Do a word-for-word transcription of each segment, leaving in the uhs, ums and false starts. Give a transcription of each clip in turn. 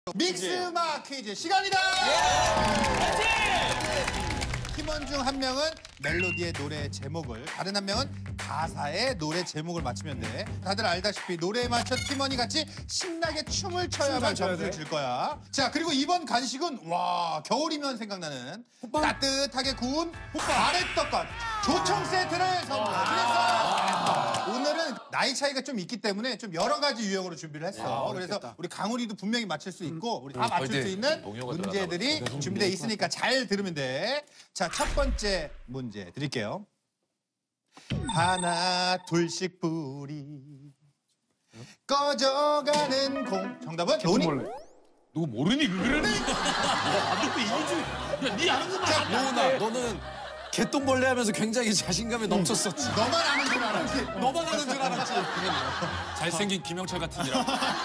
믹스마 퀴즈 시간이다! 팀원 중 한 명은 멜로디의 노래 제목을, 다른 한 명은 가사의 노래 제목을 맞추면 돼. 다들 알다시피 노래에 맞춰 팀원이 같이 신나게 춤을 춰야만 점수를 줄 거야. 자, 그리고 이번 간식은 와, 겨울이면 생각나는 호빵? 따뜻하게 구운 가래떡과 조청 세트를 선물했어. 오늘은 나이 차이가 좀 있기 때문에 좀 여러 가지 유형으로 준비를 했어. 야, 그래서 우리 강훈이도 분명히 맞출 수 있고 우리 다 음, 맞출 수 있는 문제들이 준비되어 있으니까 잘 들으면 돼. 자, 첫 번째 문제 드릴게요. 하나 둘씩 불이 꺼져가는 공. 정답은 노니. 너 모르니 그거를? 아무도 이기지. 네 아는 거만. 자, 노나, 너는 개똥벌레 하면서 굉장히 자신감에 넘쳤었지. 너만 아는 줄 알았지. 너만 아는 줄 알았지. 잘생긴 김영철 같은지라.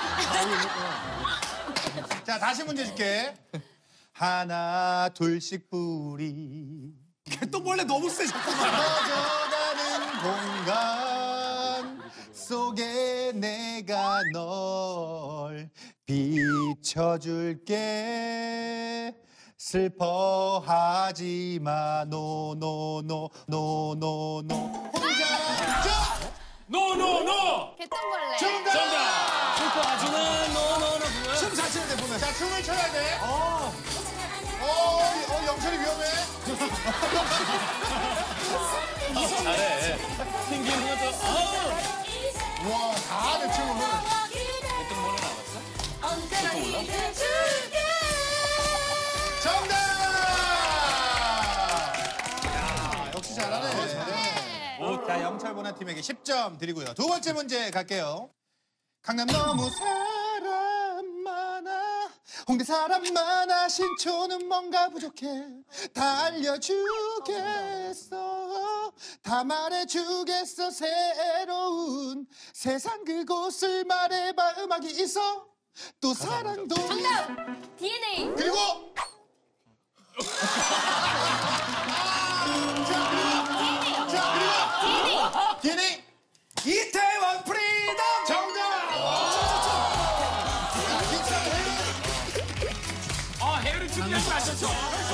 자, 다시 문제 줄게. 하나 둘씩 불이 개똥벌레 너무 세, 잠깐만. 꺼져가는 공간 속에 내가 널 비춰줄게. 슬퍼하지 마. 노노노 노노노 혼자. 자! 노노노! 개똥벌레. 정답! 정답! 슬퍼하지는 노노노. 춤 자체는 돼 보면. 자, 춤을 춰야 돼. 어. 어, 어, 영철이 위험해. 잘해. 튕기는 것도. 와, 다 하네, 춤을. 개똥벌레 나왔어? 언제나 이겨줄게. 정답! 야, 역시 잘하네. 네. 자, 영철 보나팀에게 십 점 드리고요. 두 번째 문제 갈게요. 강남 너무 사람 많아. 홍대 사람 많아. 신촌은 뭔가 부족해. 다 알려주겠어. 다 말해주겠어. 새로운 세상 그곳을 말해봐. 음악이 있어. 또 사랑도. 정답! 디엔에이. 그리고 자, 그리고 자, 그리고 디엔에이 이태원 프리덤! 정답! 아, 해외를 준비하지 마셨죠?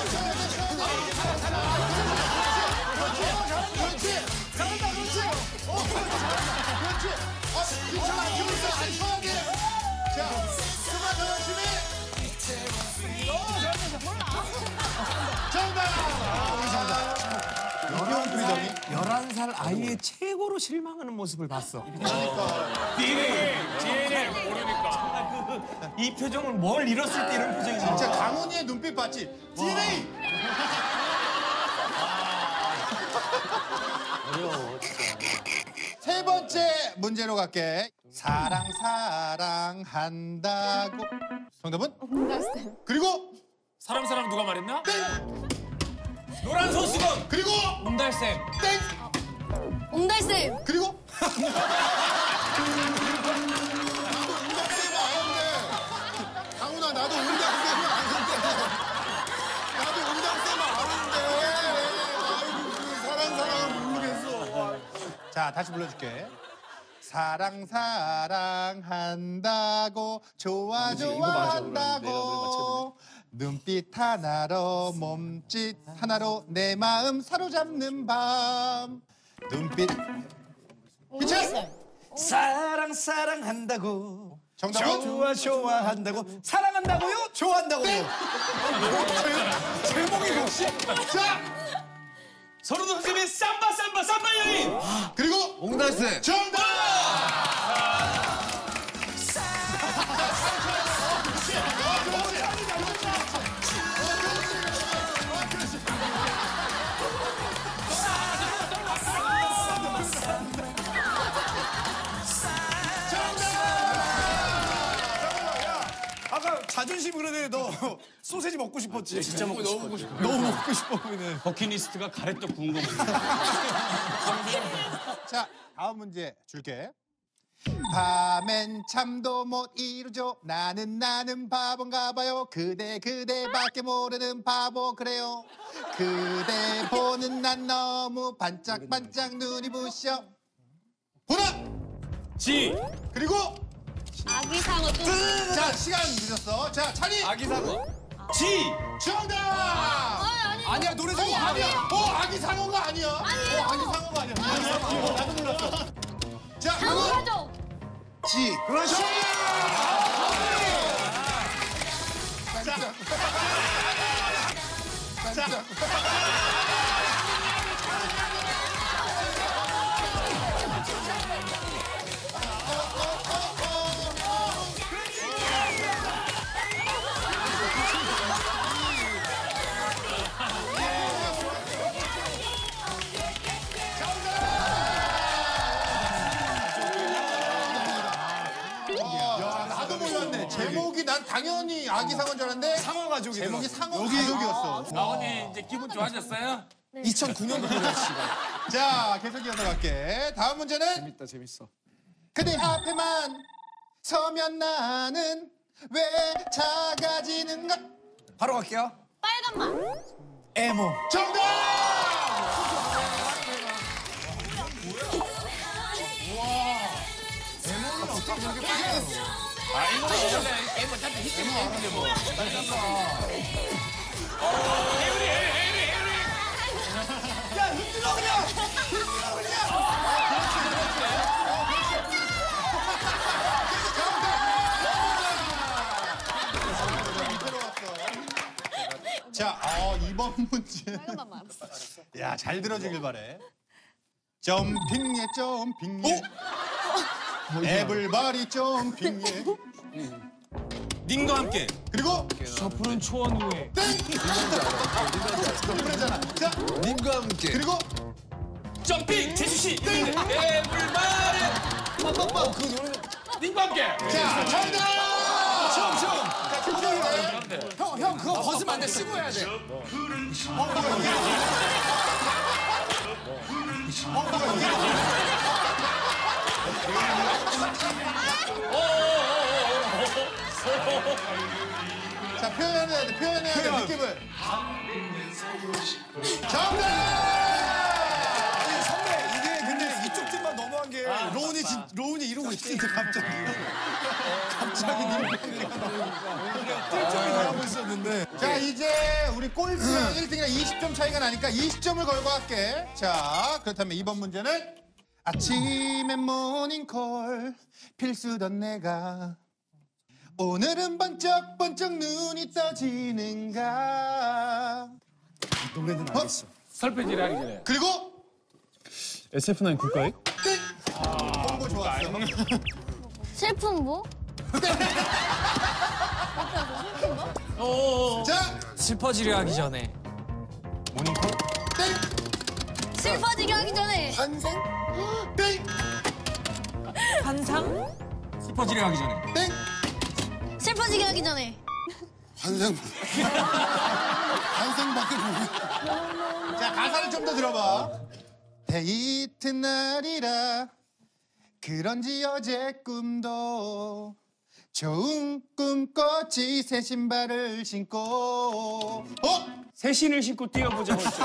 그렇지! 잘한다, 그렇지! 어, 그렇지! 어, 괜찮아, 기분 있어, 안 쳐야 돼! 자, 그만 더 열심히! 정답! 이태원 프리덤이? 열한 살 아이의 최고로 실망하는 모습을 봤어. 그러니까. 디엔에이, 디엔에이 모르니까. 이 표정을 뭘 잃었을 때 이런 표정이 나와. 진짜 강훈이의 눈빛 봤지? 디엔에이! 어려워, 진짜. 세 번째 문제로 갈게. 사랑 사랑한다고. 정답은? 그리고 사람 사람 누가 말했나? 땡! 노란 소수건. 그리고 옹달샘. 땡! 옹달쌤. 그리고 나도 옹달샘 아는데. 강훈아, 나도 옹달샘 아는데. 나도 옹달샘 아는데. 아이고, 사랑 사랑을 모르겠어. 자, 다시 불러줄게. 사랑 사랑한다고 좋아 좋아한다고 눈빛 하나로 몸짓 하나로 내 마음 사로잡는 밤 눈빛 빛을 사랑 사랑한다고. 정답은? 좋아 좋아한다고. 사랑한다고요? 좋아한다고요? 제목이 혹시? 자! 서른 선생님의 삼바 삼바 삼바 여인. 그리고 옹달샘. 정답! 아까 자존심 그러네. 너 소세지 먹고 싶었지? 진짜 먹고 싶어. 너무 먹고 싶어. 너무 먹고 싶어 보이네. 버킷리스트가 가래떡 구운 거 먹는 자, 다음 문제 줄게. 밤엔 잠도 못 이루죠. 나는 나는 바본가 봐요. 그대 그대밖에 모르는 바보 그래요. 그대 보는 난 너무 반짝반짝 눈이 부셔. 보나! 지. 그리고 아기 상어 또. 자, 시간 늦었어. 자, 찬이. 아기 상어. 지. 정답! 아니, 아니. 아니야 노래 중에 어, 아니야. 아니야. 어, 아기 상어가 아니야. 아니에요. 어, 아기 상어가 아니야. 아기 상어. 나도 몰랐어. 자, 상어 그거. 가족. 지. 그렇지. 자. 자. 자. 나도 몰랐네. 제목이 난 당연히 아기 상어인 줄 알았는데 상어 가족이. 제목이 상어 가족이었어. 아버님 이제 기분 좋아졌어요? 이천구 년도 노래 씨가. 자, 계속 이어서 갈게. 다음 문제는 재밌다 재밌어. 그대 앞에만 서면 나는 왜 작아지는가? 바로 갈게요. 빨간 맛. 에모. 정답! 아 이거는 원래 게임 어차피 히트는 게임인데 뭐. 해우리 해우리 해우리 해우리. 야 흔들어 그냥. 흔들어 그냥. 자, 어, 이번 문제. 빨간 맛만. 야, 잘 들어주길 바래. 점핑예, 점핑예. 에블바리 점핑예. 님과 함께. 그리고 저 푸른 초원 위에. 땡! 그러잖아. 자, 님과 함께. 그리고 점핑 제주시. 에블바리. 빰빰빰. 그 노래. 님과 함께. 자, 정답! 형 형. 그런데. 형 형 그거 벗으면 안 돼. 쓰고 해야 돼. 자, 표현해야 돼, 표현해야 돼, 표현. 느낌을. 정답! 선배 이게 근데 이쪽 팀만 너무한 게 로운이 진, 로운이 이러고 있는데 갑자기 갑자기 님 뜰점이 나가고 있었는데. 자, 이제 우리 골프랑 일 등이랑 이십 점 차이가 나니까 이십 점을 걸고 할게. 자, 그렇다면 이번 문제는 아침에 모닝콜 필수던 내가 오늘은 번쩍번쩍 눈이 떠지는가. 노래는 알겠어. 설패질 하기 전에. 그리고 에스에프나인 국가에? 땡! 홍보 좋았어. 슬픈 뭐? 자, 슬퍼지려 하기 전에. 땡! 슬퍼지게 하기 전에. 환생? 땡! 환상? 슬퍼지려 하기 전에. 땡! 슬퍼지게 하기 전에. 환생. 환생밖에 모르. 자, 가사를 좀 더 들어봐. 데이트 날이라 그런지 어제 꿈도 좋은 꿈 꿨지 새 신발을 신고. 어? 새 신을 신고 뛰어보자 했죠.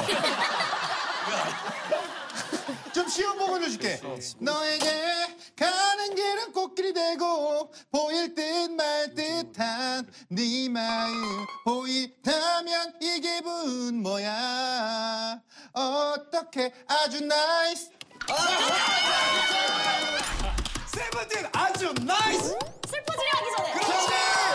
좀 쉬운 부분을 줄게. 너에게 가는 길은 꽃길이 되고 보일 듯 말 듯한 네 마음 보이다면 이 기분 뭐야 어떻게 아주 나이스. 세븐틴 아주 나이스. 슬퍼지게 하기 전에. 그렇지.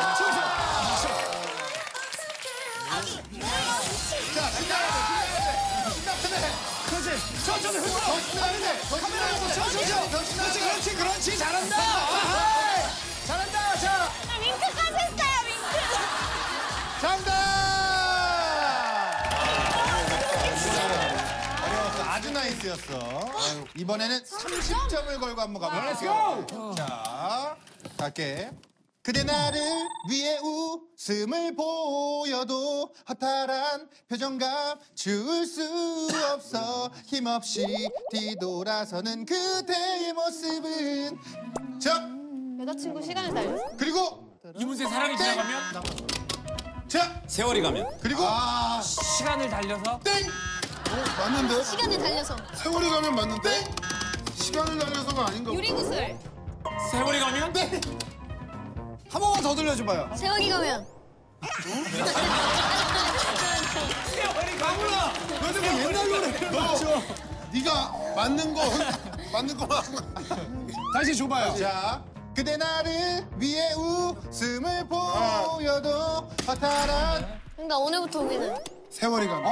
자, 신나야 돼, 신나야 돼. 신나야 돼. 그렇지. 천천히 흔들어. 더 신나야 돼. 더 신나야 돼. 천천히. 더 신나야 그렇지 돼. 그렇지 그렇지 잘한다. 아하이. 잘한다. 자. 윙크까지 했어요, 윙크. 정답! 어려웠어. 아주 나이스였어. 이번에는 삼십 점을 걸고 한번 가볼게요. 자, 갈게. 그대 나를 위해 웃음을 보여도 허탈한 표정감 줄 수 없어 힘없이 뒤돌아서는 그대의 모습은 자 여자친구 시간을 달렸어. 그리고 이문세 사랑이 지나가면. 자 세월이 가면. 그리고 아, 시간을 달려서. 땡 맞는데 시간을 달려서. 세월이 가면 맞는데 시간을 달려서가 아닌가 유리구슬. 세월이 가면. 땡 한 번만 더 들려줘봐요. 세월이 가면. 가물아, 너는 뭐 옛날 노래 맞죠? 네가 맞는 거 맞는 거만 다시 줘봐요. 자, 그대 나를 위해 웃음을 보여도 허탈한. 그러니까 오늘부터 우리는. 세월이 가면.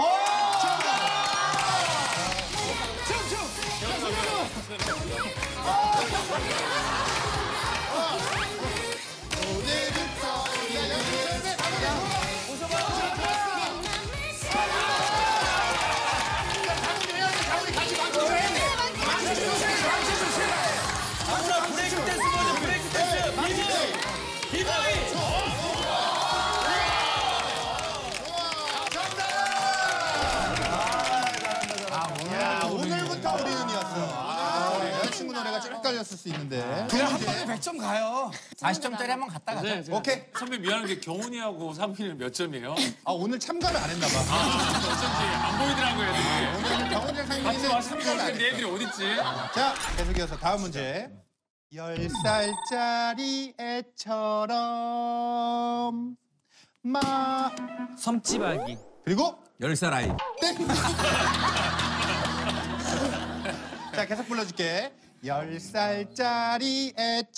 브레이크 댄스 버전 브레이크 댄스. 비바이. 야, 오늘부터 우리는이었어. 아, 우리 여자친구 노래가 좀 헷갈렸을 수 있는데. 그냥 한 번에 백 점 가요. 사십 점짜리 한번 갔다 가자. 네, 오케이. 선배 미안한 게 경훈이하고 삼민이는 몇 점이에요? 아, 오늘 참가를 안 했나 봐. 어쩐지 안 보이더라고요, 애들이. 오늘 경훈이랑 같이 상민이는 와서 참가를 안 삼민인데 했어. 애들이 어딨지? 자, 계속해서 다음 문제. 열 살짜리 애처럼 마 섬지박이. 그리고 열 살 아이. 땡. 자, 계속 불러줄게. 열 살짜리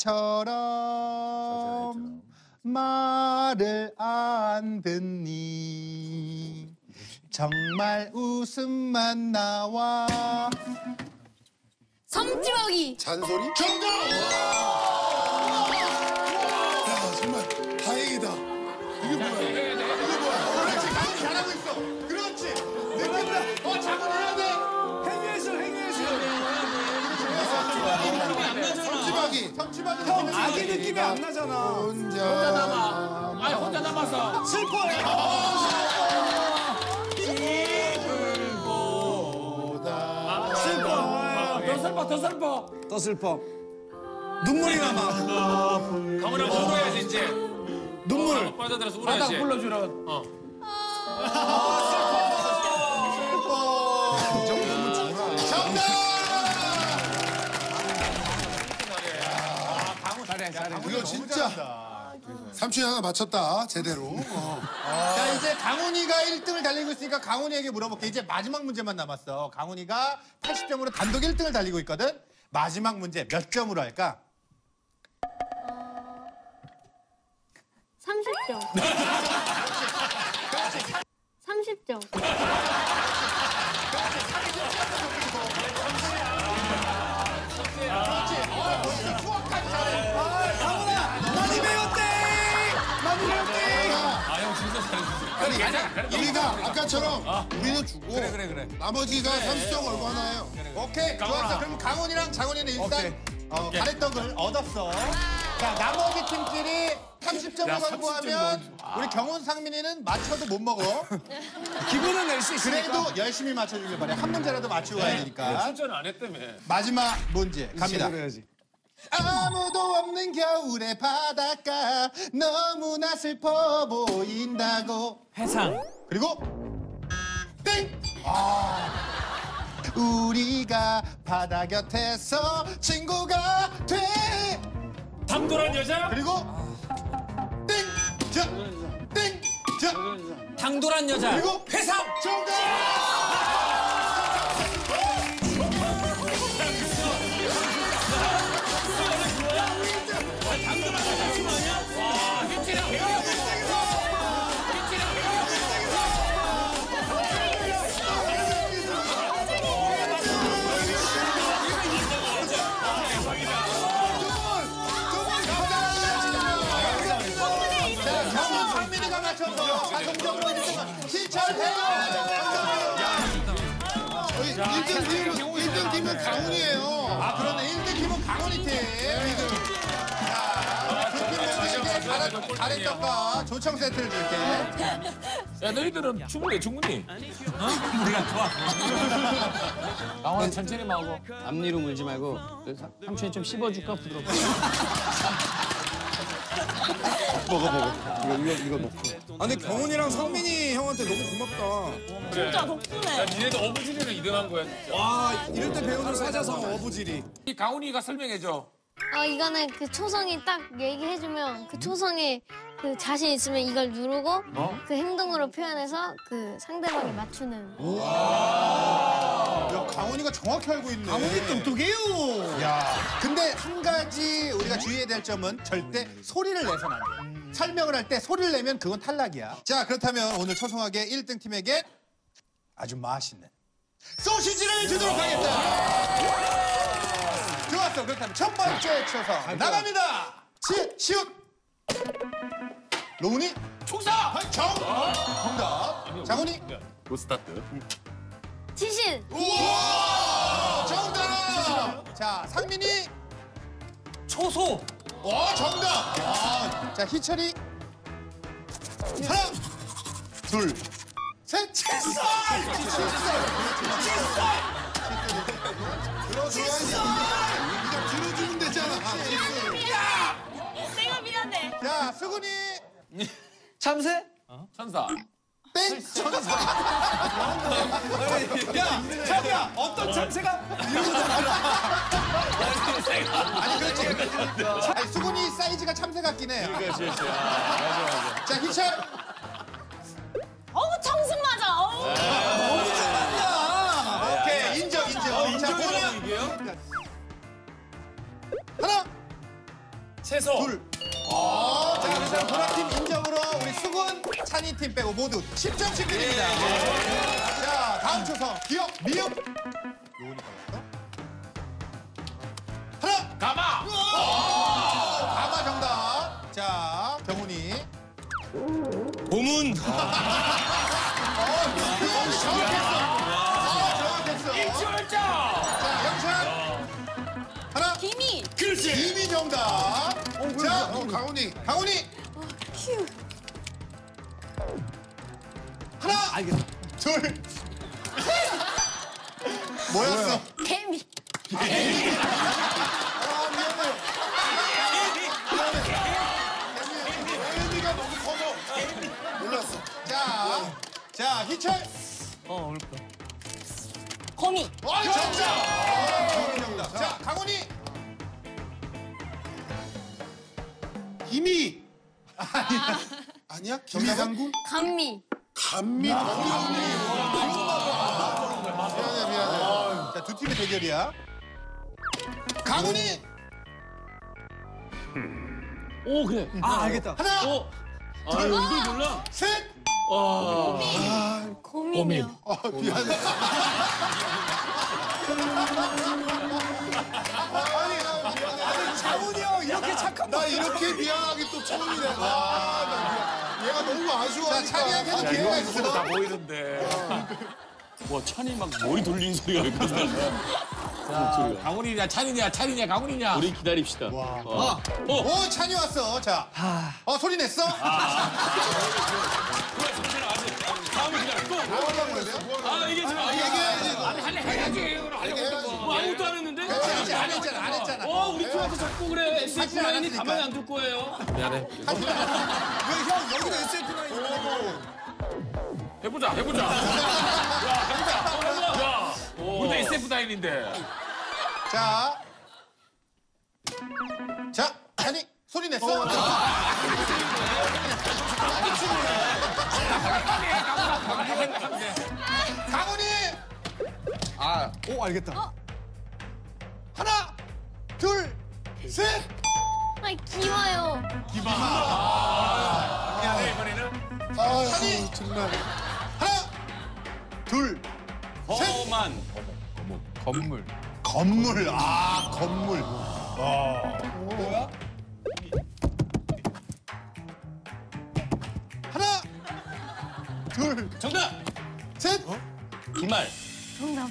애처럼 말을 안 듣니 정말 웃음만 나와. 섬지박이. 잔소리? 정답! 야 정말 다행이다. 이게 뭐야? 이게 뭐야? 그렇지, 강훈이 잘하고 있어. 그렇지. 느낌을 어 장훈해야 돼. 행위했어, 행위했어. 성지박이. 성취박이 형, 아기 느낌이 안 나잖아. 혼자 남아. 아니, 혼자 남았어. 슬퍼해. 슬퍼. 더 슬퍼, 더 슬퍼. 더 슬퍼. 눈물이 남아. 강훈아, 울어야지, 이제. 눈물. 빠져들어서 울어야지. 불러주라. 어. 이거 진짜 삼촌이 하나 맞췄다 제대로. 어. 자, 이제 강훈이가 일 등을 달리고 있으니까 강훈이에게 물어볼게. 이제 마지막 문제만 남았어. 강훈이가 팔십 점으로 단독 일 등을 달리고 있거든. 마지막 문제 몇 점으로 할까? 삼십 점. 삼십 점. 많이 배웠대. 많이 배웠대. 아, 형 진짜 잘해주세요. 아니 우리가 아까처럼 우리는 주고 그래, 그래, 그래. 나머지가 삼십 점 걸고 하나 해요. 오케이, 좋았어. 그럼 강훈이랑 장훈이는 일단 오케이. 어, 가래떡을 얻었어. 자, 나머지 팀끼리 삼십 점을 야, 확보하면 우리 경훈, 상민이는 맞춰도 못 먹어. 기분은 낼 수 있으니까. 그래도 열심히 맞춰주길 바래. 한 문제라도 맞추고 가야 되니까. 출전 안 했다며. 마지막 문제 갑니다. 그래야지. 아무도 없는 겨울의 바닷가 너무나 슬퍼 보인다고. 해상. 그리고 땡! 아, 우리가 바다 곁에서 친구가 돼. 담돌한 여자? 그리고 땡! 자, 땡! 자, 당돌한 여자. 그리고 회상. 정답! 자, 경훈, 상민이가 맞춰서 자동적으로 일 등 실천해요. 저희 일 등 팀은 일 등 팀은 강훈이에요. 아, 그러네. 일 등 팀은 강원이 팀. 자, 두팀 모두에게 가래- 가래떡과 조청 세트를 줄게. 야, 너희들은 충분해, 충분히. 우리가 좋아. 강훈아, 천천히 마고. 앞니로 물지 말고 삼촌이 좀 씹어줄까 부드럽게. 아, 근데 경훈이랑 성민이 형한테 너무 고맙다. 진짜 덕분에. 야, 니네도 어부지리로 이 등 한 거야. 진짜. 와, 이럴 때 배우는 사자성 어부지리. 이 강훈이가 설명해줘. 어, 이거는 그 초성이 딱 얘기해주면 그 초성에 그 자신 있으면 이걸 누르고 그 행동으로 표현해서 그 상대방이 맞추는. 야, 강훈이가 정확히 알고 있네. 강훈이 똑똑해요. 야, 근데 한 가지 우리가 주의해야 될 점은 절대 소리를 내서는 안 돼. 설명을 할 때 소리를 내면 그건 탈락이야. 자, 그렇다면 오늘 초성하게 일 등 팀에게 아주 맛있는 소시지를 주도록 하겠다. 좋았어. 그렇다면 첫 번째 초성 나갑니다. 시, 시옷. 로운이 총사. 정. 정답. 장훈이. 고스타트. 지신. 우와! 정답. 자, 상민이. 초소. 와, 정답. 아, 자, 희철이. 하나, 둘, 셋. 칠살. 칠살. 들어줘야지. 네가 들어주면 되잖아. 내가 미안해. 자, 수근이. 참새? 천사. 땡. 천사. 야, 자기야, 어떤 참새가 아니, 그렇지. 아니, 수근이 사이즈가 참새 같긴 해. 그렇지, 그렇지. 맞아, 맞아. 자, 희철. 어우, 청승 맞아. 어우. 너무 잘한다. 오케이, 인정, 인정. 자, 보라. 이게요? 하나, 채소. 둘. 어, 자, 그래서 보라팀 인정으로 우리 수근, 찬이팀 빼고 모두 십 점씩 드립니다. 자, 다음 초성. 기억, 미역. 요원이 걸렸어. 하나. 가마. 어, 가마 정답. 자, 경훈이. 고문. 어, 정확했어. 아, 정확했어. 일주월자. 자, 영찬. 하나. 김이. 그렇지. 이미 정답. 자, 어, 강훈이. 강훈이. 휴. 하나. 알겠어. 둘. 뭐였어? 개미. 애미가 너무 커서 몰랐어. 자, 자, 희철. 어, 어렵다. 거미. 와, 정답. 아, 정답. 자, 강훈이. 김이. 아니야? 김이상구? 감미. 감미. 감미. 미안해, 미안해. 자, 두 팀의 대결이야. 강훈이. 오, 그래. 아, 알겠다. 하나, 어. 아, 이걸 몰라? 셋. 와. 고민이요. 아, 미안해. 아니, 장훈이 형 이렇게 착한 나 이렇게 미안하기 또 처음이네. 아, 나 미안. 얘가 너무 아쉬워하니까. 자, 찬이한테도 기회가 있어. 다 보이는데. 와, 찬이 막 머리 돌리는 소리가 여기까지 나. 강훈이냐, 찬이냐, 찬이냐, 강훈이냐. 우리 기다립시다. 와. 오, 찬이 왔어. 자, 어, 소리 냈어? 다음에 기다려. 또. 아, 이게 지금. 아, 얘기해야지. 아니, 할래, 해야지. 하려고. 뭐 아무것도 안 했는데? 그렇지, 안 했잖아, 안 했잖아. 어, 우리 팀한테 자꾸 그래. 에스에프 라인이 않았으니까. 가만히 안 둘 거예요. 미안해. 형 여기도 에스에프 나인. 해보자, 해보자. 야, 해보자. 야, 우리도 에스에프 다인인데. 자, 자, 찬이 소리 냈어? 강훈이. 아, 오, 알겠다. 하나, 둘, 셋. 아이, 기와요. 미안해, 이번에는. 아, 찬이. 정말. 하나, 둘, 셋. 험한. 건물. 건물. 아, 건물. 하나, 둘, 정답! 셋. 기말. 정답.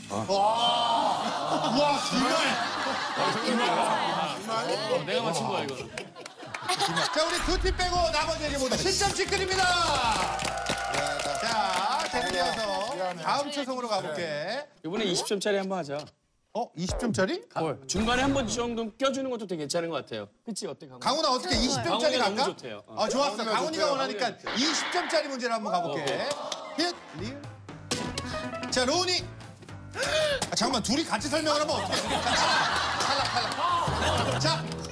와, 기말. 어, 내가 맞춘 거야, 이거. 자, 우리 두 팀 빼고 나머지에게 모두 십 점씩 드립니다. 자, 계속해서 다음 초성으로 가볼게. 이번에 이십 점짜리 한번 하자. 어, 이십 점짜리? 뭘? 중간에 한 번 정도 껴주는 것도 되게 괜찮은 것 같아요. 그치? 어때, 강훈? 강훈아, 어떻게 이십 점짜리 강훈이가 갈까? 너무 좋대요. 어. 어, 좋았어. 강훈이가 강훈이가 좋대요. 원하니까 이십 점짜리 문제를 한번 가볼게. 힛, 리을. 자, 로운이. 아, 잠깐만, 둘이 같이 설명을 하면 어떡해. 자, 탈락, 탈락. 자,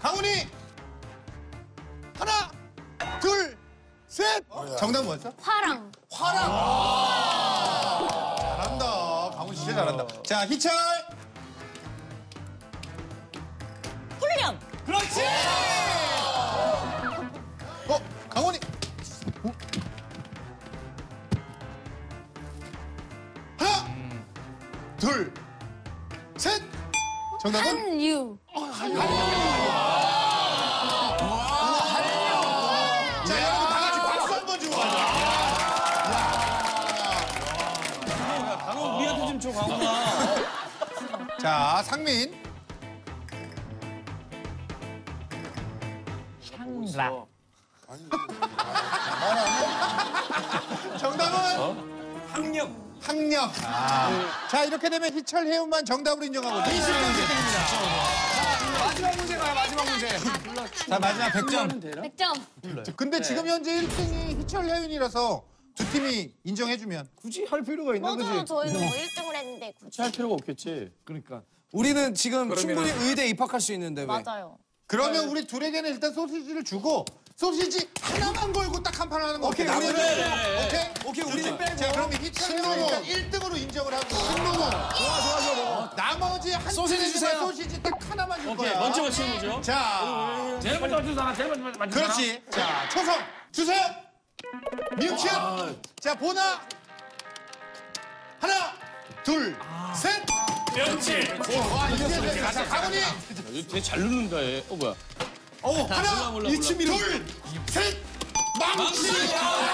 강훈이 하나, 둘, 셋. 정답 뭐였어? 화랑. 화랑. 잘한다. 강훈 진짜 잘한다. 자, 희철. 훈련. 그렇지. 어, 강훈이. 어? 하나, 둘, 셋. 정답은? 한유. 자, 여러분 다 같이 박수 한번 주고 가자. 강훈 우리한테 좀 줘, 강훈아. 자, 상민. 샹라. 정답은? 학력. 학력. 자, 이렇게 되면 희철, 혜운만 정답으로 인정하고 이십 점 드립니다. 마지막 문제 가요. 마지막 문제. 자 마지막 백 점. 백 점. 근데 지금 현재 일 등이 희철, 혜윤이라서 두 팀이 인정해주면. 굳이 할 필요가 있나 맞아요. 그지? 저희는 뭐 일 등을 했는데 굳이. 할 필요가 없겠지. 그러니까 우리는 지금 충분히 의대 입학할 수 있는데 왜? 맞아요. 그러면 우리 둘에게는 일단 소시지를 주고 소시지 하나만 걸고 딱 한 판 하는 거 오케이, 어때? 우리는 나머지- 오케이? 오케이 우리는 빼고. 자, 그럼 희철, 혜윤이 일단 일 등으로 인정을 하고. 좋아, 좋아 좋아 좋아. 나머지 한 소시지 팀에게만 주세요. 소시지 딱 하나만 줄 오케이, 거야. 먼저 맞히는 거죠. 자, 제일 먼저 맞춘 사람, 제일 먼저 맞춘 사람. 그렇지. 자, 초성 주세요. 미우치읓. 자, 보나. 하나, 둘, 셋. 그렇지. 와, 이제 자, 강훈이. 되게 잘 누른다, 얘. 어, 뭐야. 어, 하나, 몰라, 몰라, 둘, 셋. 망치. 망치.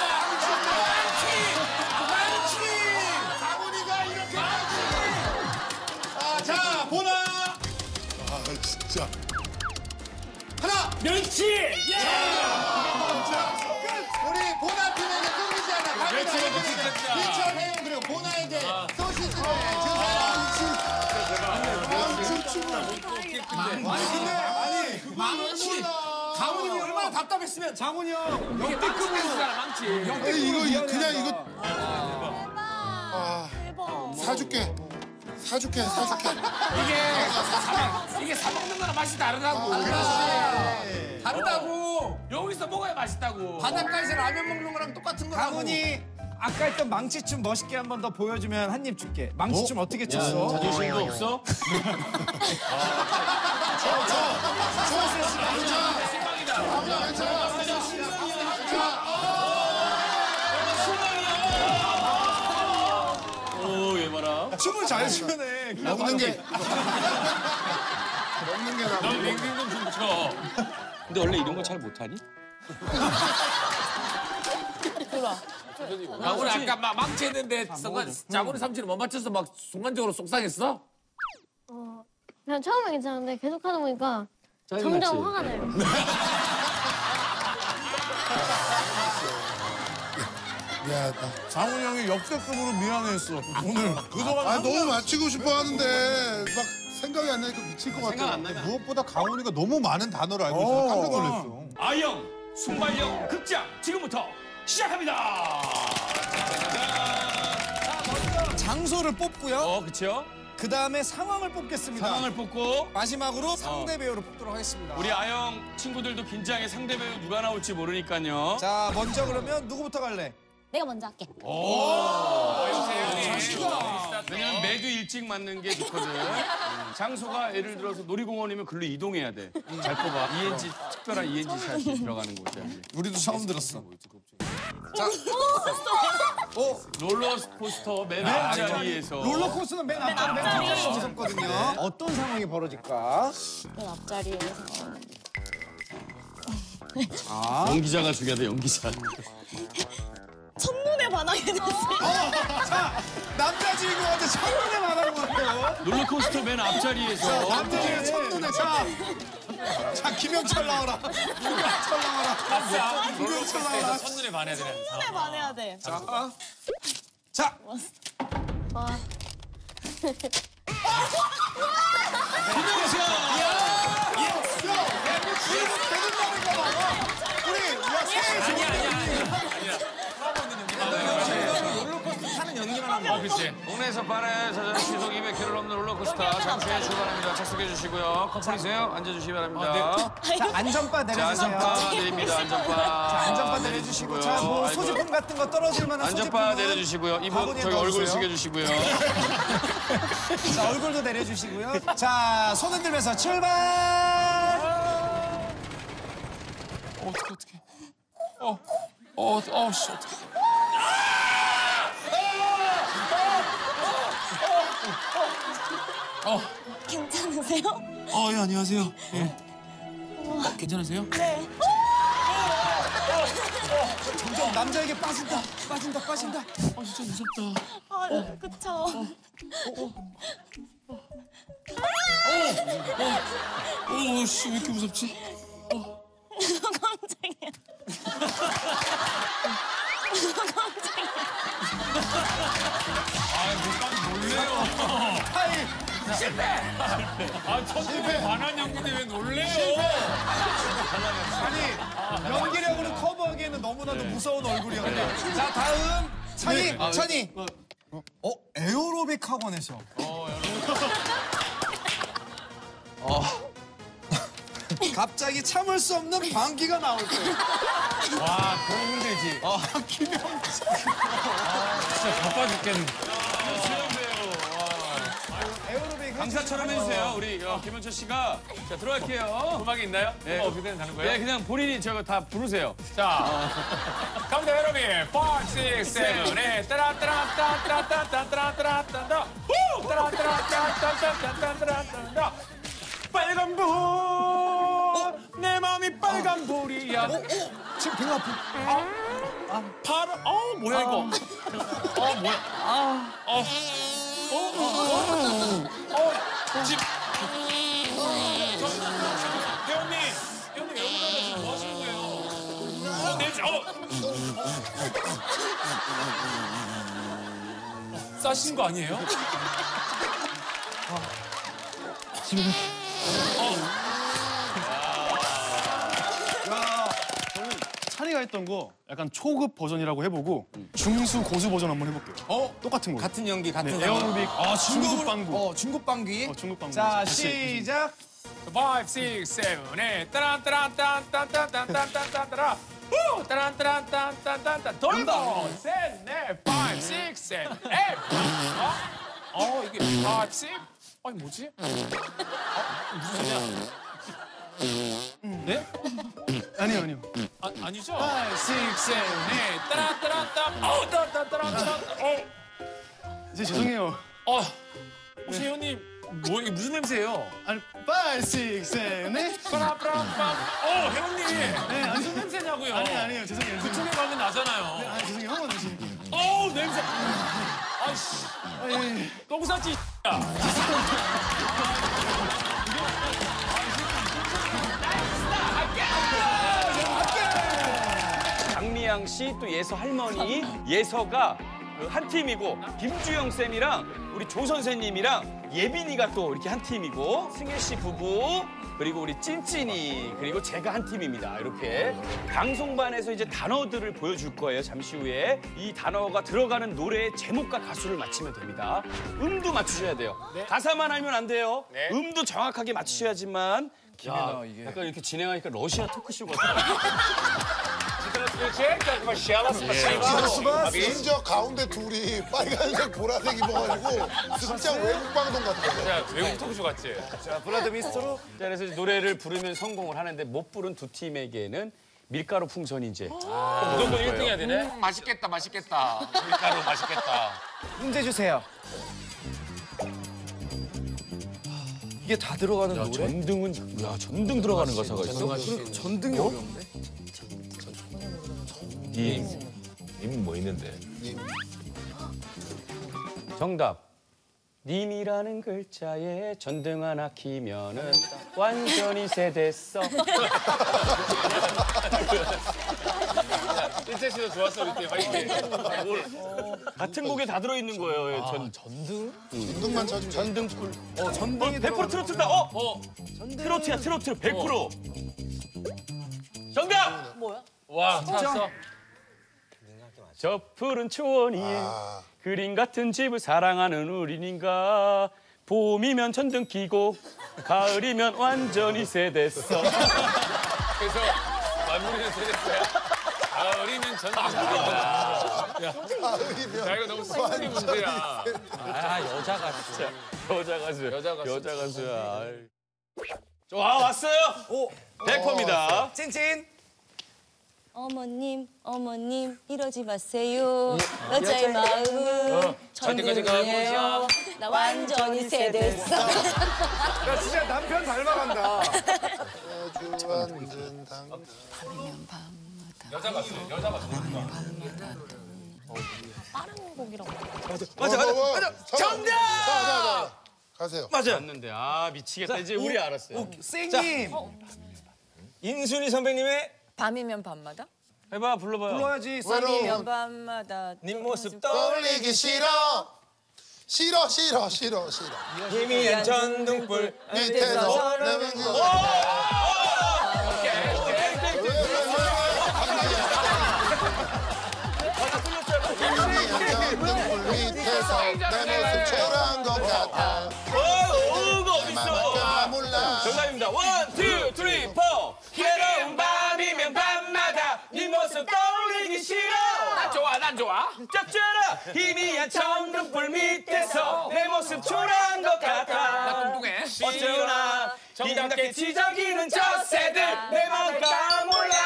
망치. 강훈이가 이렇게까지. 아, 자, 보나. 아 진짜. 하나. 멸치! 자, 끝. 우리 보나 팀에게 소시지 하나. 갑니다. 멸치, 멸치, 진짜. 희철, 혜윤 그리고 보나에게 소시지를 주세요. 아니 근데 아니 망치. 장훈이 형이 얼마나 답답했으면 장훈이 형 역대급으로 망치. 아니 이거 이- 그냥 이거 대박. 사줄게. 사줄게 사줄게. 이게 사, 이게 사 먹는 거랑 맛이 다르다고. 다르다고. 여기서 먹어야 맛있다고. 바닷가에서 라면 먹는 거랑 똑같은 거라고. 장훈이 아까 했던 망치춤 멋있게 한 번 더 보여주면 한 입 줄게. 망치춤 어? 떻게 췄어? 자존심도 없어? 오, 얘 봐라. 춤을 잘 추네. 먹는 게 먹는 게 나. 넌 링딩동 좀 쳐. 근데 원래 이런 거 잘 못하니? 강훈이 아까 막 망치했는데 순간 자문이 삼촌이 못 맞춰서 막 순간적으로 속상했어? 어, 그냥 처음에 괜찮은데 계속 하다 보니까 짜증났지? 점점 화가 나요. 미안하다. 장훈이 형이 역대급으로 미안했어. 오늘 그동안 아 너무 맞히고 싶어 하는데 막 생각이 안 나니까 미칠 것 같아. 무엇보다 강훈이가 너무 많은 단어를 알고 있어서 깜짝 놀랐어. 아영, 순발력, 극장 지금부터 시작합니다. 장소를 뽑고요. 어, 그쵸? 그 다음에 상황을 뽑겠습니다. 상황을 뽑고 마지막으로 상대 배우를 뽑도록 하겠습니다. 우리 아영 친구들도 긴장해. 상대 배우 누가 나올지 모르니까요. 자 먼저 그러면 누구부터 갈래? 내가 먼저 할게. 왜냐면 매주 일찍 맞는 게 좋거든. 장소가 예를 들어서 놀이공원이면 글로 이동해야 돼. 잘 뽑아. 이엔지 특별한 이엔지 샷이 들어가는 곳이야. 우리도 처음 들었어. 롤러코스터 맨 앞자리에서 롤러코스터는 맨 앞자리 맨 앞자리에 있었거든요. 어떤 상황이 벌어질까? 맨 앞자리에서. 연기자가 중요하다. 연기자. 첫눈에 반하게 됐어요. 자 남자 주인공한테 첫눈에 말하는 거예요. 롤러코스터 맨 앞자리에서 남자 주인공 첫눈에 자. 자 김영철 나와라. 김영철 나와라. 김영철 나와라. 첫눈에 반해야 되네. 첫눈에 반해야 돼. 자, 어? 자. 와, 롤러코스터 타는 연기만 하면 글쎄. 동네에서 빠른 자전거 시속 이백 킬로미터를 넘는 롤러코스터 잠시에 출발합니다. 착석해 주시고요. 커플이세요? 앉아주시기 바랍니다. 자, 안전바 자, 내려주세요. 안전바 내립니다. 안전바. 자, 안전바 내려주시고. 자, 뭐 아이고. 소지품 같은 거 떨어질 만한 안전바 소지품은 내려주시고요. 이분 바구니에 저희 얼굴 넣어주세요. 숙여주시고요. 자, 얼굴도 내려주시고요. 자, 손 흔들면서 출발! 어떻게 어떻게? 어, 어, 어, 씨, 어떻게? 괜찮으세요? 어, 예, 안녕하세요. 예. 어, 괜찮으세요? 네. 점점 남자에게 빠진다, 빠진다, 빠진다. 아, 진짜 무섭다. 아, 그쵸. 어, 씨, 왜 이렇게 무섭지? 깜짝이야. 아, 천국에 관한 연기인데 왜 놀래요? 아니, 연기력으로 커버하기에는 너무나도 무서운 얼굴이었는데. 자, 다음. 찬이, 찬이. 어, 에어로빅 학원에서. 어, 갑자기 참을 수 없는 방귀가 나올 때. 와, 그건 힘들지. 아, 김영. 진짜 바빠 죽겠네. 에어로빅 강사처럼 해주세요. 우리 어, 김현철 씨가. 자, 들어갈게요. 음악이 있나요? 네. 음악 어떻게 되는 가는 거예요? 네, 그냥 본인이 저거 다 부르세요. 자, 갑니다, 여러분. 오, 육, 칠, 팔, 따라따라따따따따따따따따따따. 후! 따라따라따따따따따따따. 빨간 불, 내 마음이 빨간 불이야. 지금 배가 아프. 바로, 어, 뭐야, 이거. 어, 뭐야. 어, 어, 어, 어, 어, 집. 배우님, 배우님, 여기다가 지금 뭐 하시는 거예요? 어, 내, 어. 싸신 거 아니에요? 찬이가 했던 거 약간 초급 버전이라고 해보고 중수 고수 버전 한번 해볼게요. 어? 똑같은 거. 같은 연기, 같은 네, 에어로빅 아, 중급 방구. 어, 중급 방귀. 어, 중급 방구. 자, 다시, 시작. 오, 육, 칠, 팔, 따란따란따란따란따란따란따란따라. 후! 따란따란따란따란따란따. 돌고! 셋, 넷, 오, 육, 칠, 팔. 어? 어, 이게 오, 육, 아니, 뭐지? 어? 무슨 소리야? 네? 아니요, 아니요. 아, 아니죠? 오, 육, 칠, 팔. 따란따란따. 어우, 따란따란따란따. 어. 이제 죄송해요. 어. 혹시 회원님, 뭐, 이게 무슨 냄새예요? 아니, 오, 육, 칠, 네? 빠라빠라빰. 어, 회원님. 네, 아니, 무슨 냄새냐고요? 아니, 아니에요. 죄송해요. 죄송해요. 그쪽에 가면 나잖아요. 네, 아니, 죄송해요. 한번 다시. 어우, 냄새. 아이씨. 아, 예, 예. 똥 쌌지, 야. 장미양 씨, 또 예서 할머니, 예서가 한 팀이고, 김주영 쌤이랑 우리 조 선생님이랑 예빈이가 또 이렇게 한 팀이고, 승혜 씨 부부, 그리고 우리 찐찐이, 그리고 제가 한 팀입니다. 이렇게 방송반에서 이제 단어들을 보여줄 거예요. 잠시 후에 이 단어가 들어가는 노래의 제목과 가수를 맞히면 됩니다. 음도 맞추셔야 돼요. 가사만 알면 안 돼요. 네. 음도 정확하게 맞추셔야지만. 야, 약간 이렇게 진행하니까 러시아 토크쇼 같아요. 심지어 가운데 둘이 빨간색 보라색 입어가지고 진짜 외국 방송 같아요. 야, 외국 토크쇼 같지? 자, 블라드 미스터로. 자, 그래서 이제 노래를 부르면 성공을 하는데 못 부른 두 팀에게는 밀가루 풍선이 이제. 무조건 일 등 해야 되네? 음, 맛있겠다, 맛있겠다. 밀가루 맛있겠다. 문제 주세요. 이게 다 들어가는 노래? 전등은, 야, 전등 들어가는 가사가 있어. 전등이 어려운데? 님. 님은 뭐 있는데? 정답. 님이라는 글자에 전등 하나 키면은 완전히 새됐어. 일재 씨도 좋았어, 우리 팀. 파이팅. 같은 곡에 다 들어있는 거예요. 전, 전등만 찾으면 전등불. 어, 전등이 백 퍼센트 트로트다. 어? 어, 트로트야, 트로트. 백 퍼센트. 정답! 와, 찾았어? 저 푸른 초원 위에 아. 그림 같은 집을 사랑하는 우리인가. 봄이면 천둥 끼고 가을이면 완전히 새됐어. 그래서 마무리는 세됐어요. 가을이면 전쟁이다. 야, 이거 너무 스토리 문제야. 아 여자 가수야. 여자 가수. 여자 가수. 여자 가수야. 와 왔어요. 오 백 퍼센트입니다. 찐찐. 어머님, 어머님, 이러지 마세요. 여자의 마음은 천둥이에요. 나 완전히 세됐어. 야 진짜 남편 닮아간다. 아주 완전 당. 밤이면 밤마다. 여자 가수. 여자 가수. 빠른 곡이라고. 맞아 맞아 맞아. 정답. 자자자 가세요. 맞아. 맞는데 아 미치겠다. 이제 우리 알았어요. 쌩님. 인순이 선배님의 밤이면 밤마다? 해봐 불러봐요. 불러야지. 밤이면 밤마다. 네 모습 떠올리기 싫어. 싫어 싫어 싫어 싫어. 희미한 전등불 밑에서 내면 전등불 밑에서 내 모습 초라한 것 같아. 오가 맘을 어딨어? 까몰라. 정답입니다. 원, 투, 쓰리, 포. 괴로운 밤이면 밤마다 네 모습 떠올리기 싫어. 난 좋아, 난 좋아. 짭짤아 희미한 천둥불 밑에서 내 모습 초라한 것 나 같아. 뚱뚱해. 어쩌나 정답게 지저귀는 저 새들 내 맘 까몰라.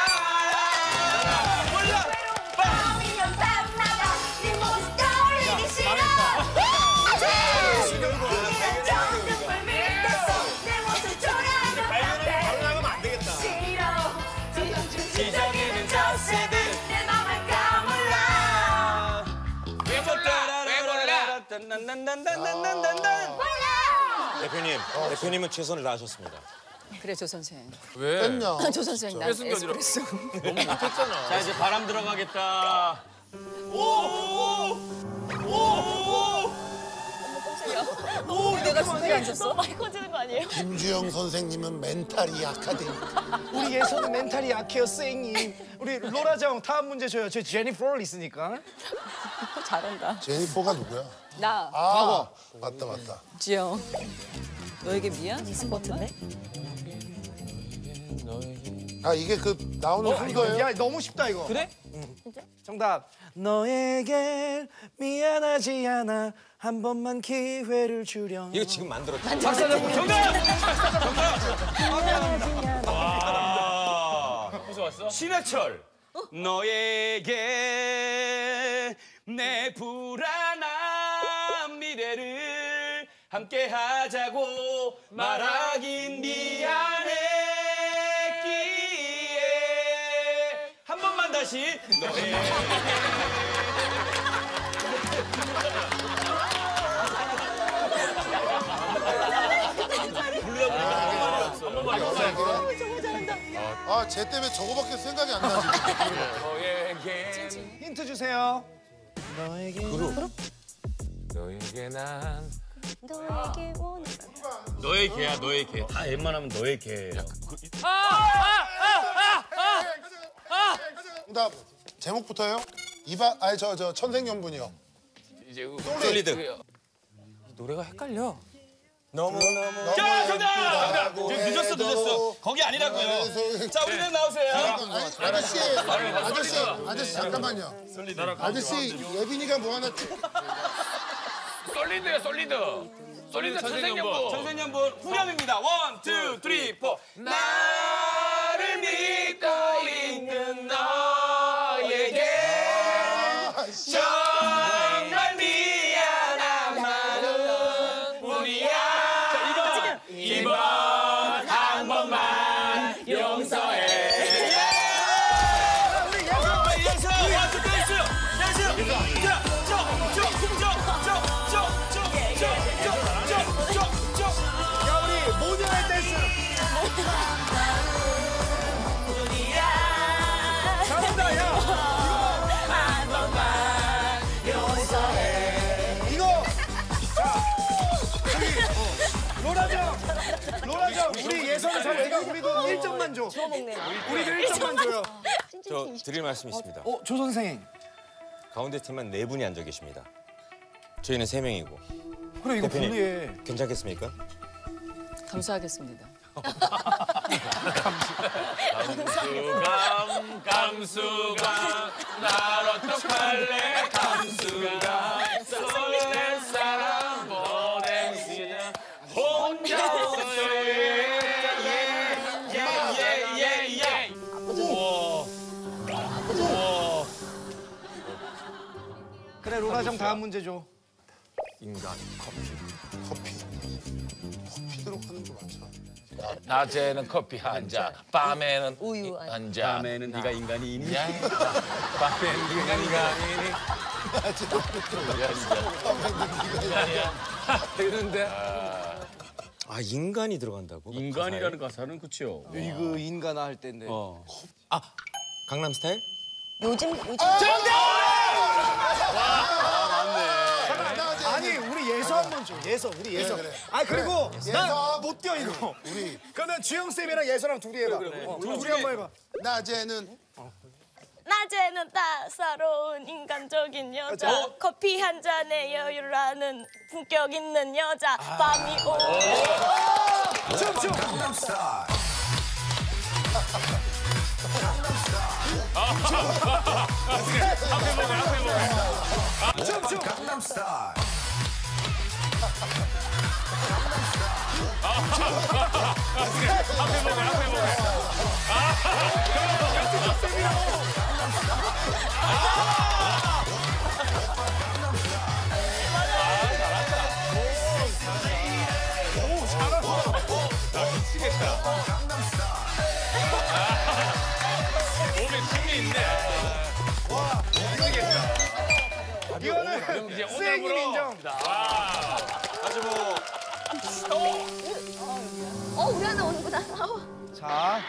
몰라. 밤이면 밤마다 네 모습 떠올리기 싫어. 정등불 밑에서 내 모습 초라한 것 같아. 싫어. 지저귀는 저 새들 내 맘을 까몰라. 왜 몰라? 왜 몰라? 딴딴딴딴딴딴딴딴. 대표님, 대표님은 최선을 다하셨습니다. 그래, 조 선생. 왜? 뺐냐? 조 선생, 나 왜 숨겨지러? 에스프레소. 너무 못했잖아. 자 이제 바람 들어가겠다. 오! 오! 오, 내가 숨이 안 졌어? 많이 커지는 거 아니에요? 김주영 선생님은 멘탈이 약하대. 우리 예선은 멘탈이 약해요, 쌩님. 우리 로라정 다음 문제 줘요. 저 제니퍼 있으니까. 잘한다. 제니퍼가 누구야? 나, 아 맞다 맞다. 지영. 너에게 미안? 스포츠네? 아 이게 그 나오는 순서예요? 야, 너무 쉽다 이거. 그래? 정답. 너에게 미안하지 않아. 한 번만 기회를 주렴. 이거 지금 만들었죠? 박사장 정답! 정답! 와. 무슨 왔어? 신해철. 너에게 내 불안한 미래를 함께 하자고 말하긴 미안했기에 한 번만 다시 너에게 아 쟤 때문에 저거밖에 생각이 안 나지. 너에게 힌트 주세요. 너에게 너에게 난 너에게 원해. 너의 개야 너의 개. 다 웬만하면 너의 개예요. 정답 제목부터요? 이바 아니 저 저 천생연분이요. 이제 그- 솔리드. 그- 노래가 헷갈려. 너무너무 자 정답! 정답! 늦었어 늦었어. 거기 아니라고요. 자 우리는 나오세요. 아니, 아저씨 아저씨 아저씨 잠깐만요. 아저씨 예빈이가 뭐 하나 찍. 솔리드야, 솔리드. 솔리드 천생연분. 청생연분 후렴입니다. 원, 투, 쓰리, 포. 나를 믿고 있는 너에게 정말 미안한 마음 뿐이야. 자, 이번 이번 한 번만 용서해. 우리 예서 예서 와 듣고 있어요. 예서 자, 저, 저, 저, 저, 저, 저, 저, 저, 저, 저, 저. 야, 우리 모녀의 댄스. 잘한다, 야. 이거. 자, 저기 로라정, 로라정, 우리 예선을 잘 내가 우리도 일 점만 줘. 우리도 일 점만 줘요. 저 드릴 말씀이 있습니다. 어, 조 선생. 가운데 팀만 네 분이 앉아 계십니다. 저희는 세 명이고. 그래 이거 대표님, 불리해. 괜찮겠습니까? 감사하겠습니다. 감수감 감수감 날 어떡할래 감수감 내 사랑 보내시냐 혼자서요 예예예예예 우와 우와 그래 로라정 다음 문제 줘. 인간 커피. 커피. 커피 들어가는 거 많죠. 낮에는 커피 한 잔, 밤에는 우유 한 잔. 밤에는 네가 인간이니? 야, 밤에는 네가 인간이니? 이러는데 아, 인간이 들어간다고? 인간이라는 가사는 그치요. 이거 인간화 할 때인데. 어. 강남 스타일? 요즘 요즘 아니 우리 예서 한번 줘. 예서 우리 예서. 그래, 그래. 아 그리고 그래. 난 예서. 못 뛰어 이거. 우리 그러면 주영 쌤이랑 예서랑 둘이 해봐. 어, 둘이 한번 해봐. 낮에는 낮에는 따사로운 인간적인 여자 커피 한 잔에 여유를 하는 품격 있는 여자 밤이 오 춤춤. 앞에 보고 앞에 보고. 춤춤. 앞에 보고 앞에 보고. 몸에 힘이 있네. 이거는 이제 쌩인 오늘부로 인정. 아주 뭐 어 우리 안에 오는구나. 자.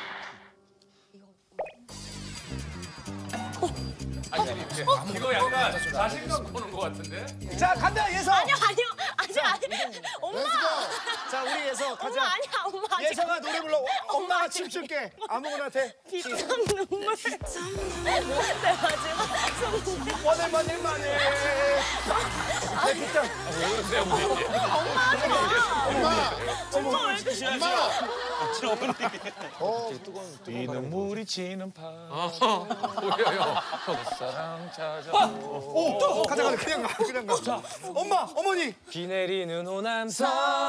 이거 약간 자신감 보는 것 같은데? 자 간다 예서. 아니요 아니요 아니요 아니요 엄마 자 우리 예서 가자. 엄마 아니야 엄마 아니야 예서가 노래 불러. 엄마가 춤출게. 아무거나 돼. 비싼 눈물 내 마지막 순간 원을 만일 만일. 내 빗장. 엄마 하지 마 엄마 왜 이렇게 이 눈물이 지는 밤 보여요 사랑 찾아 오, 또 가자 가자 그냥 가 그냥 가. 자, 엄마 어머니. 비 내리는 호남선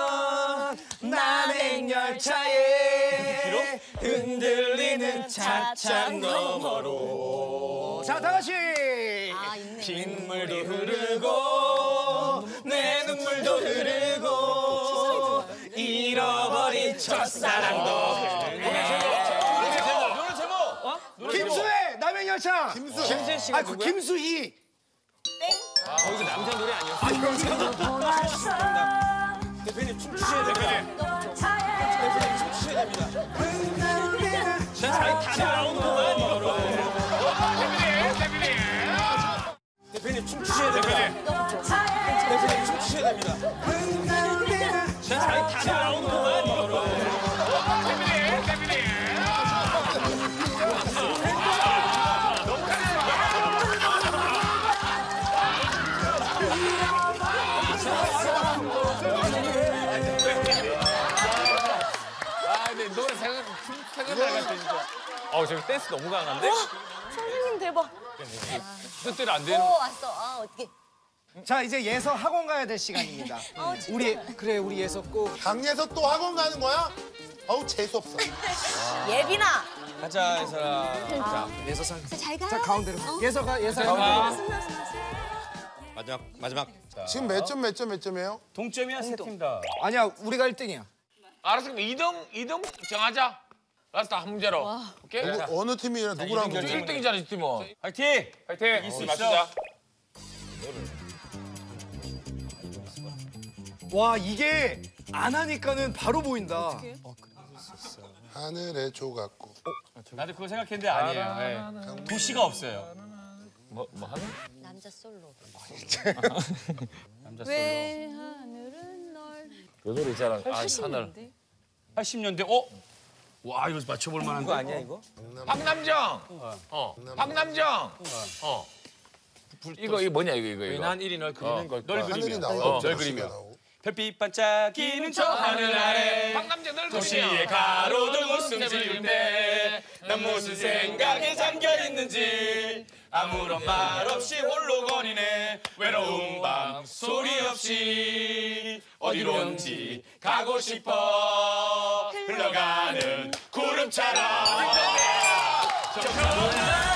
난행열차에 흔들리는 차창 너머로. 자, 다 같이. 빗물도 흐르고 내 눈물도 흐르고 잃어버린 첫사랑도 노래 제목! 김수혜 남행열차. 김수. 김수혜 씨가 아, 그 누구야? 김수희. 거기서 남자 노래 아니었어? 대표님 춤추셔야 됩니다. 대표님 춤추셔야 됩니다. 자, 다 나오는구만 이거로. 대표님 춤추셔야 됩니다. 대표님 춤추셔야 됩니다. 자, 다 나오는구만 이거로. 아 근데 노래 생각 생각나니까 진짜 어 저기 댄스 너무 강한데? 선생님 대박 뜻대로 안 되는 오 왔어. 아 어떻게? 자, 이제 예서 학원 가야 될 시간입니다. 우리 그래 우리 예서 꼭. 강예서 또 학원 가는 거야? 어우 재수 없어. 예빈아 가자, 예설아. 자, 예서 상. 잘 가요. 자, 가운데로. 예서가 예서 가. 가운데로. 마지막 마지막. 지금 몇 점 몇 점 몇 점이에요? 동점이야, 세 팀 다. 아니야, 우리가 일 등이야. 알았어 그럼 이 등 이 등 정하자 라스트 한 문제로 오케이? 누구, 어느 팀이랑 누구랑 이등 누구? 일 등이잖아 이 팀은 화이팅! 파이팅 이길 수 맞추자 와, 이게 안 하니까는 바로 보인다. 하늘의 조각구. 나도 그거 생각했는데 아니에요. 예. 도시가 없어요. 뭐, 뭐 하는? 남자 솔로. 남자 솔로. 왜 하늘은 널. 요 노래 있잖아 아, 하늘 팔십 년대, 어? 와, 이거 맞춰볼 만한 거 아니야 이거? 박남정 어 박남정 어 이거 이거 뭐냐 이거 이거 이거. 난 일이 널 그리는 걸까? 널 하늘이 그리면. 나오고 널 그리면. 별빛 반짝이는 저 하늘 아래 박남재 널 도시의 그리면. 가로등 웃음 지을 때 난 무슨 생각에 잠겨 있는지 아무런 말 없이 홀로 거리네 외로운 밤 소리 없이 어디론지 가고 싶어 흘러가는 구름처럼 저